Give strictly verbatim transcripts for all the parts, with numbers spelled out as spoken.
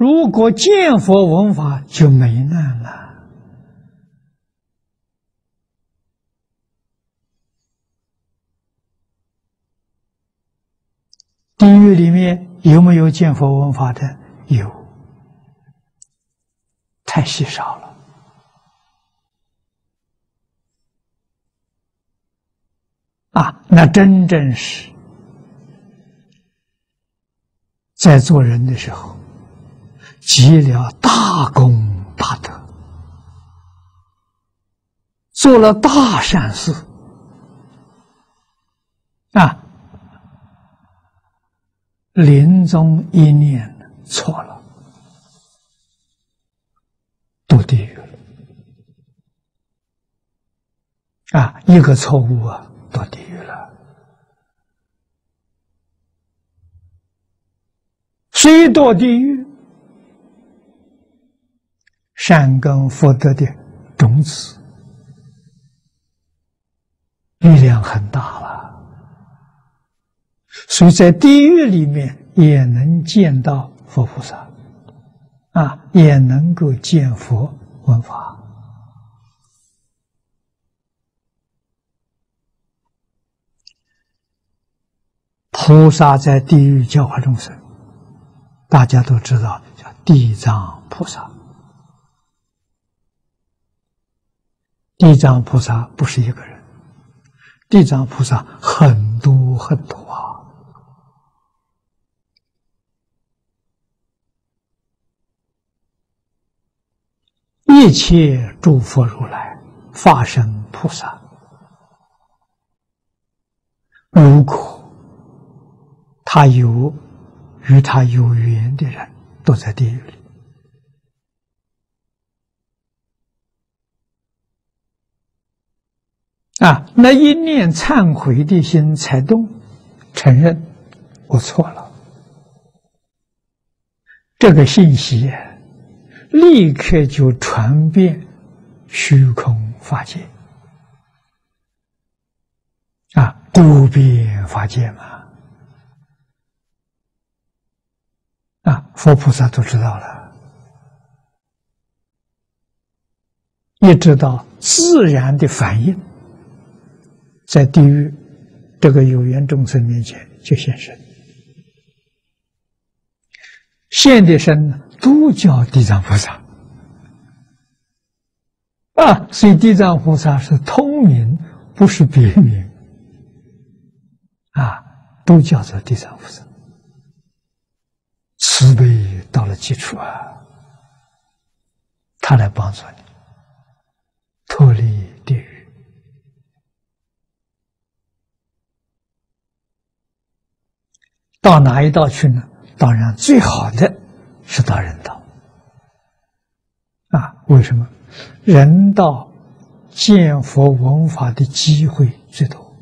如果见佛闻法，就没难了。地狱里面有没有见佛闻法的？有，太稀少了。啊，那真正是在做人的时候，积了大功大德，做了大善事啊，临终一念错了，堕地狱了啊！一个错误啊，堕地狱了。谁堕地狱？善根福德的种子力量很大了，所以在地狱里面也能见到佛菩萨啊，也能够见佛闻法。菩萨在地狱教化众生，大家都知道叫地藏菩萨。地藏菩萨不是一个人，地藏菩萨很多很多啊！一切诸佛如来、法身菩萨，如果他有与他有缘的人，都在地狱里。啊，那一念忏悔的心才动，承认我错了，这个信息立刻就传遍虚空法界啊，周遍法界嘛，啊，佛菩萨都知道了，也知道自然的反应。在地狱这个有缘众生面前就现身，现的身呢都叫地藏菩萨啊，所以地藏菩萨是通名，不是别名啊，都叫做地藏菩萨。慈悲到了基础啊，他来帮助你脱离地狱。到哪一道去呢？当然最好的是到人道啊！为什么？人道见佛闻法的机会最多，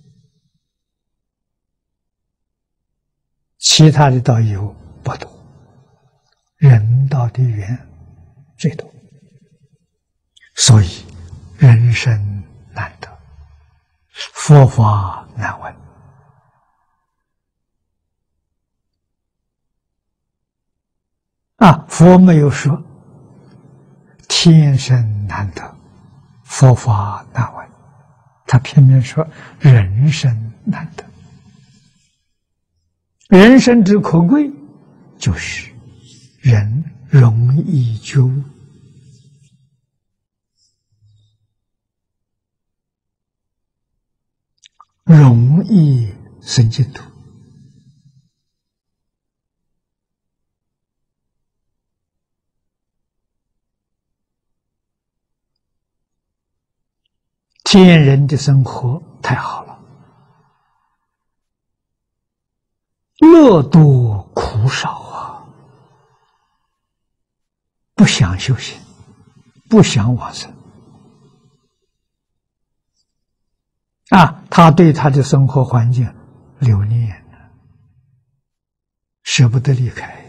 其他的道有不多，人道的缘最多，所以人生难得，佛法难闻。啊，佛没有说天生难得，佛法难闻，他偏偏说人生难得。人生之可贵，就是人容易觉悟，容易生净土。天人的生活太好了，乐多苦少啊！不想修行，不想往生啊！他对他的生活环境留念，舍不得离开。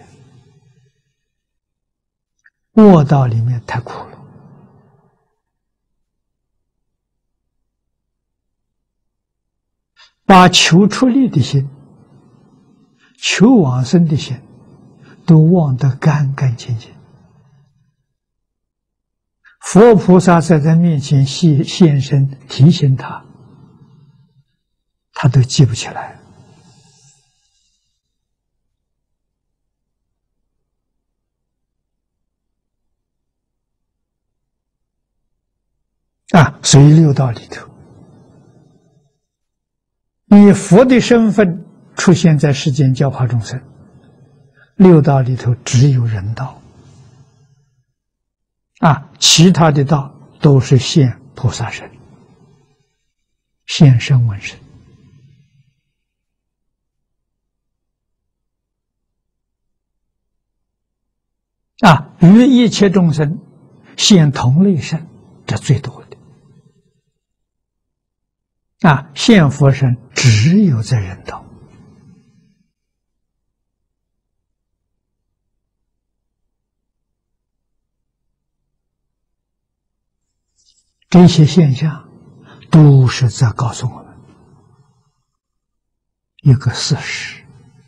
卧道里面太苦了。把求出离的心、求往生的心都忘得干干净净。佛菩萨在他面前现现身提醒他，他都记不起来。啊，所以六道里头，以佛的身份出现在世间教化众生，六道里头只有人道，啊，其他的道都是现菩萨身、现声闻身。啊，于一切众生现同类身，这最多的。啊，现佛身只有在人道。这些现象都是在告诉我们一个事实，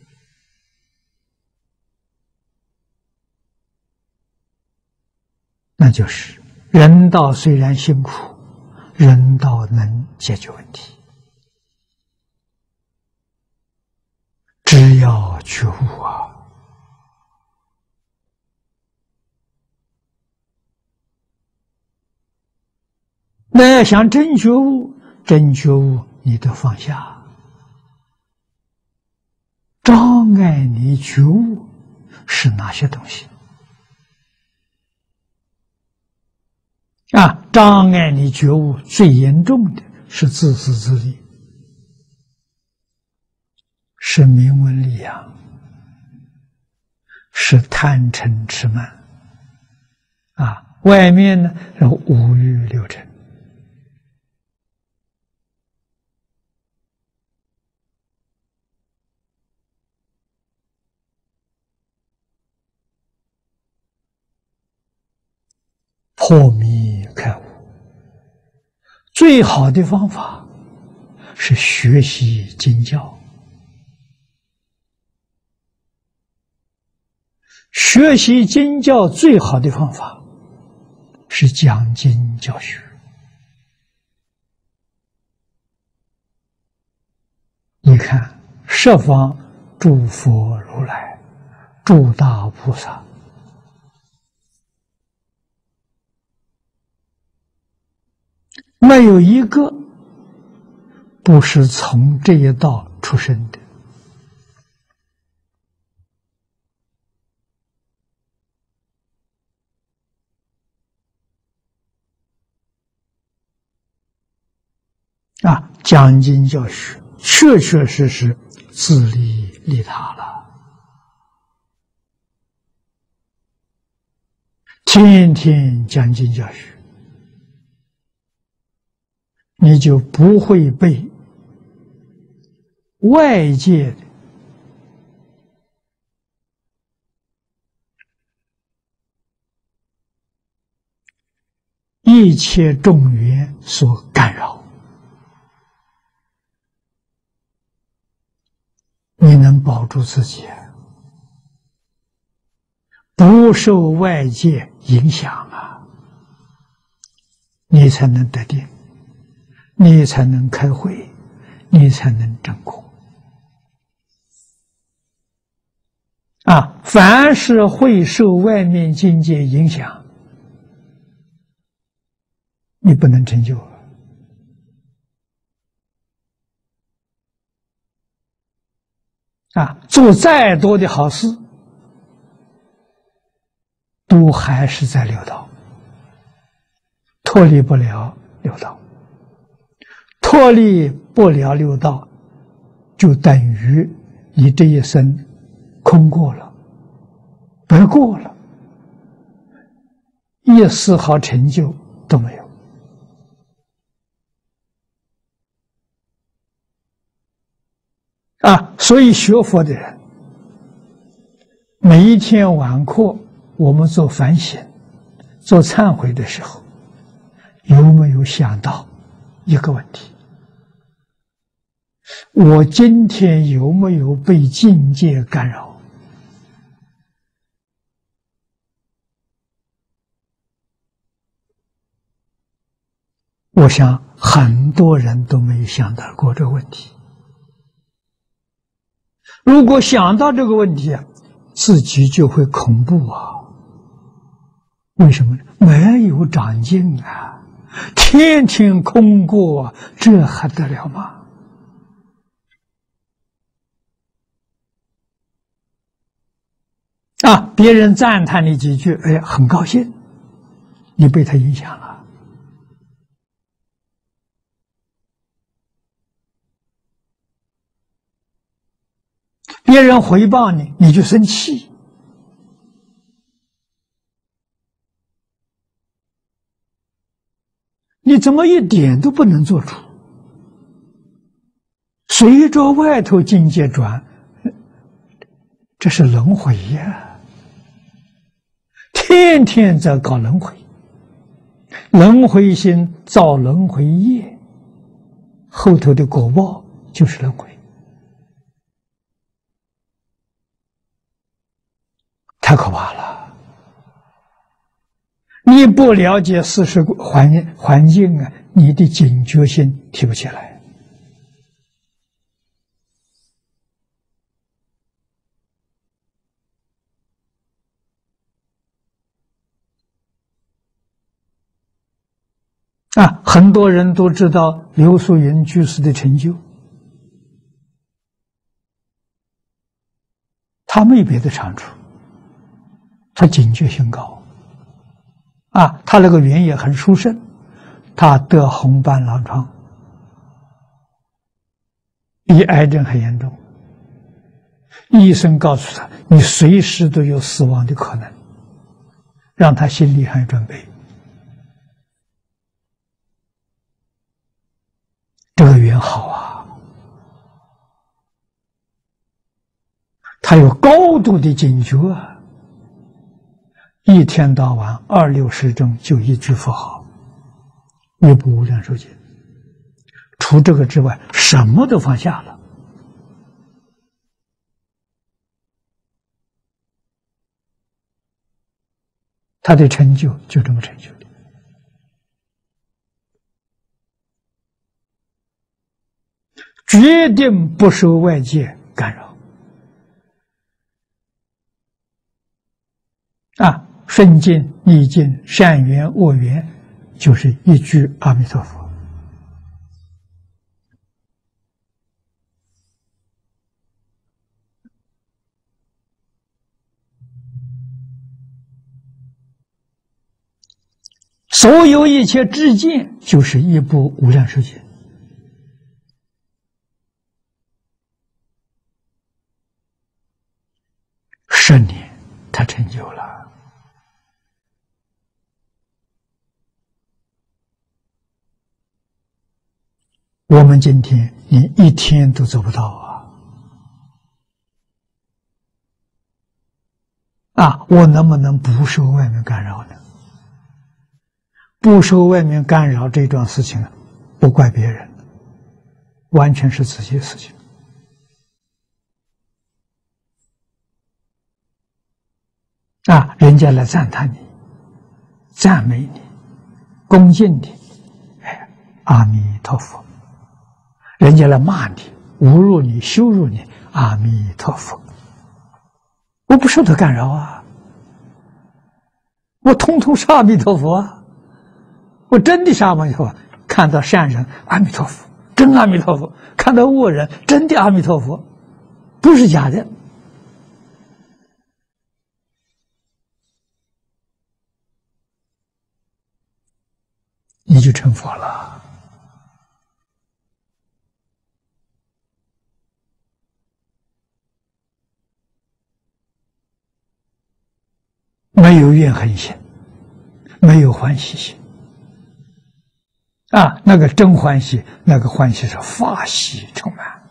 那就是人道虽然辛苦，人道能解决问题，只要觉悟啊！那要想真觉悟，真觉悟你得放下，障碍你觉悟是哪些东西？啊，障碍你觉悟最严重的是自私自利，是名闻利养，是贪嗔痴慢。啊，外面呢是五欲六尘。破迷开悟，最好的方法是学习经教。学习经教最好的方法是讲经教学。你看，十方诸佛如来、诸大菩萨，没有一个不是从这一道出生的。啊，讲经教学，确确实实自利利他了。天天讲经教学，你就不会被外界的一切众缘所干扰。你能保住自己，不受外界影响啊，你才能得定，你才能开慧，你才能证果。啊，凡是会受外面境界影响，你不能成就。啊，做再多的好事，都还是在六道，脱离不了六道。脱离不了六道，就等于你这一生空过了，白过了，一丝毫成就都没有。啊，所以学佛的人，每一天晚课，我们做反省、做忏悔的时候，有没有想到一个问题？我今天有没有被境界干扰？ 我想很多人都没想到过这个问题。如果想到这个问题啊，自己就会恐怖啊。为什么呢？没有长进啊，天天空过，这还得了吗？啊，别人赞叹你几句，哎呀，很高兴，你被他影响了。别人回报你，你就生气。你怎么一点都不能做主？随着外头境界转，这是轮回呀，天天在搞轮回，轮回心造轮回业，后头的果报就是轮回，太可怕了。你不了解事实环环境啊，你的警觉性提不起来。啊，很多人都知道刘素云居士的成就，他没别的长处，他警觉性高。啊，他那个缘也很殊胜，他得红斑狼疮，比癌症还严重。医生告诉他，你随时都有死亡的可能，让他心里还有准备。这个缘好啊，他有高度的警觉啊。一天到晚二六时中就一句佛号，一部无量寿经，除这个之外什么都放下了。他的成就就这么成就的，决定不受外界干扰啊！顺境逆境，善缘恶缘，就是一句阿弥陀佛。所有一切知见，就是一部无量寿经。十年，他成就了。我们今天连一天都做不到啊！啊，我能不能不受外面干扰呢？不受外面干扰这桩事情，不怪别人，完全是自己的事情。啊，人家来赞叹你、赞美你、恭敬你，哎，阿弥陀佛。人家来骂你、侮辱你、羞辱你，阿弥陀佛。我不受他干扰啊，我通通是阿弥陀佛啊，我真的是阿弥陀佛。看到善人，阿弥陀佛，真阿弥陀佛；看到恶人，真的阿弥陀佛，不是假的。你就成佛了。没有怨恨心，没有欢喜心啊！那个真欢喜，那个欢喜是法喜充满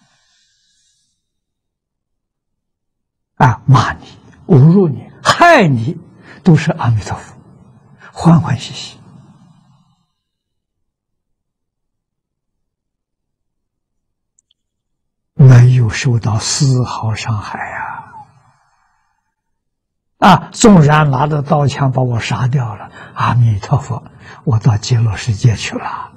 啊！骂你、侮辱你、害你，都是阿弥陀佛，欢欢喜喜。没有受到丝毫伤害啊！ 啊，纵然拿着刀枪把我杀掉了，阿弥陀佛，我到极乐世界去了。